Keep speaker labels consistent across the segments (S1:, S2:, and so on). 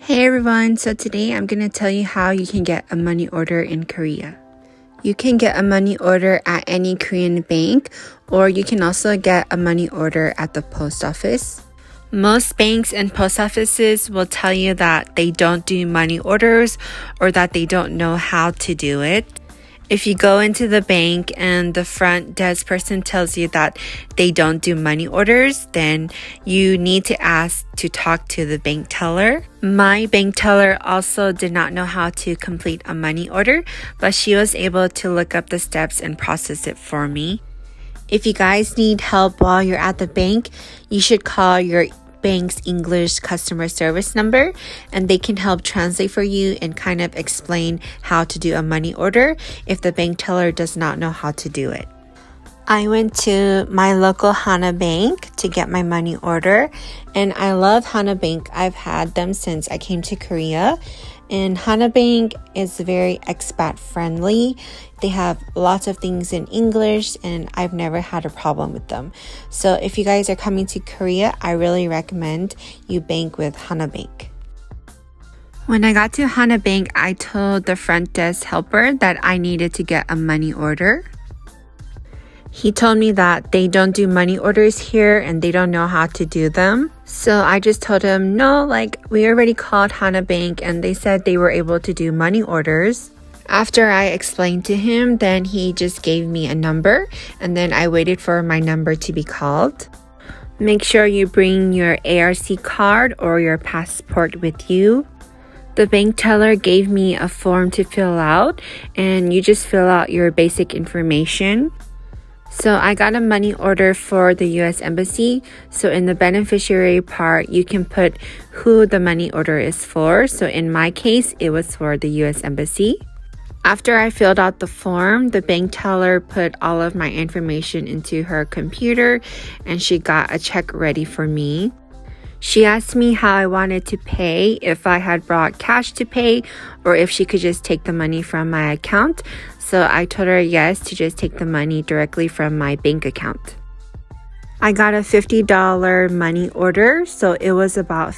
S1: Hey everyone, so today I'm going to tell you how you can get a money order in Korea. You can get a money order at any Korean bank, or you can also get a money order at the post office. Most banks and post offices will tell you that they don't do money orders or that they don't know how to do it. If you go into the bank and the front desk person tells you that they don't do money orders, then you need to ask to talk to the bank teller. My bank teller also did not know how to complete a money order, but she was able to look up the steps and process it for me. If you guys need help while you're at the bank, you should call your bank's English customer service number, and they can help translate for you and kind of explain how to do a money order if the bank teller does not know how to do it. I went to my local Hana Bank to get my money order, and I love Hana Bank. I've had them since I came to Korea, and Hana Bank is very expat friendly. They have lots of things in English, and I've never had a problem with them. So if you guys are coming to Korea, I really recommend you bank with Hana Bank. When I got to Hana Bank, I told the front desk helper that I needed to get a money order. He told me that they don't do money orders here and they don't know how to do them. So I just told him, no, we already called Hana Bank and they said they were able to do money orders. After I explained to him, then he just gave me a number, and then I waited for my number to be called. Make sure you bring your ARC card or your passport with you. The bank teller gave me a form to fill out, and you just fill out your basic information. So I got a money order for the U.S. Embassy. So in the beneficiary part, you can put who the money order is for. So in my case, it was for the U.S. Embassy. After I filled out the form, the bank teller put all of my information into her computer and she got a check ready for me. She asked me how I wanted to pay, if I had brought cash to pay, or if she could just take the money from my account. So I told her yes, to just take the money directly from my bank account. I got a $50 money order, so it was about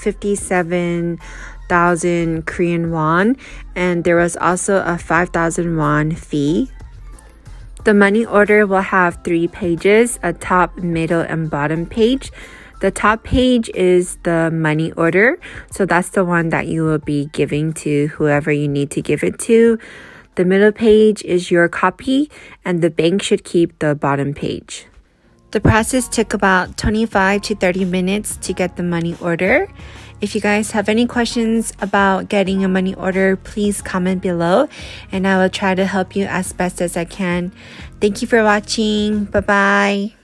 S1: 57,000 Korean won, and there was also a 5,000 won fee. The money order will have 3 pages, a top, middle, and bottom page. The top page is the money order, so that's the one that you will be giving to whoever you need to give it to. The middle page is your copy, and the bank should keep the bottom page. The process took about 25 to 30 minutes to get the money order. If you guys have any questions about getting a money order, please comment below, and I will try to help you as best as I can. Thank you for watching. Bye-bye.